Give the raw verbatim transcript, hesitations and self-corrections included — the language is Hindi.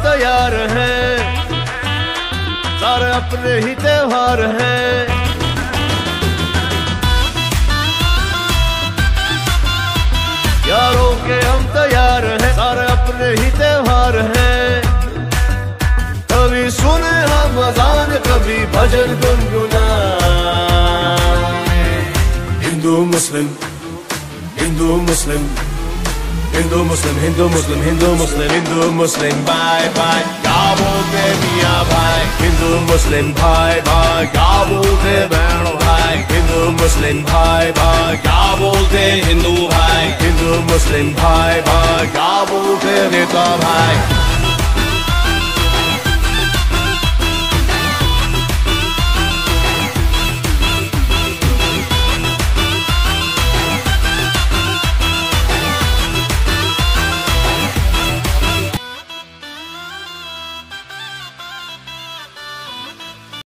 तैयार हैं, सारे अपने ही त्योहार हैं। यारों के हम तैयार हैं, सारे अपने ही त्योहार हैं। कभी सुने हम अज़ान, कभी भजन गुनगुनाए। हिंदू मुस्लिम, हिंदू मुस्लिम, हिंदू मुस्लिम, हिंदू मुस्लिम, हिंदू मुस्लिम, हिंदू मुस्लिम भाई भाई क्या बोलते मियाँ भाई। हिंदू मुस्लिम भाई भाई क्या बोलते बहन भाई। हिंदू मुस्लिम भाई भाई क्या बोलते हिंदू भाई। हिंदू मुस्लिम भाई भाई क्या बोलते नेता भाई।